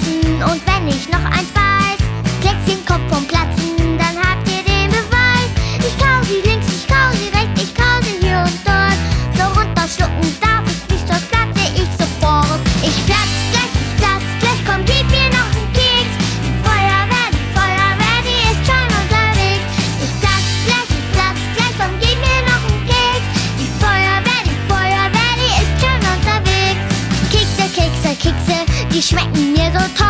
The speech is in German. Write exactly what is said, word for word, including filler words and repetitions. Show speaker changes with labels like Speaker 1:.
Speaker 1: Katzen. Und wenn ich noch eins weiß, Plätzchen kommt vom Platzen, dann habt ihr den Beweis. Ich kau sie links, ich kau sie rechts, ich kau sie hier und dort. So runterschlucken darf ich nicht, sonst platze ich sofort. Ich platz gleich, ich platz gleich, komm, gib mir noch einen Keks. Die Feuerwehr, die Feuerwehr, die ist schon unterwegs. Ich platz gleich, ich platz gleich, komm, gib mir noch einen Keks. Die Feuerwehr, die Feuerwehr, die ist schon unterwegs. Kekse, Kekse, Kekse, die schmecken mir so toll.